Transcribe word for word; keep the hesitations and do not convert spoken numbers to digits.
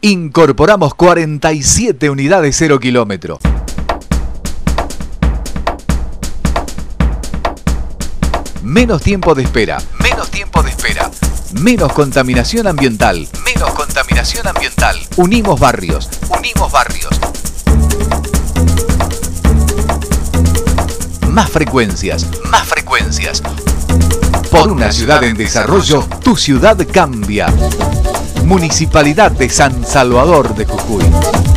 Incorporamos cuarenta y siete unidades cero kilómetro. Menos tiempo de espera. Menos tiempo de espera. Menos contaminación ambiental. Menos contaminación ambiental. Unimos barrios. Unimos barrios. Más frecuencias. Más frecuencias. Por una ciudad en desarrollo, tu ciudad cambia. Municipalidad de San Salvador de Jujuy.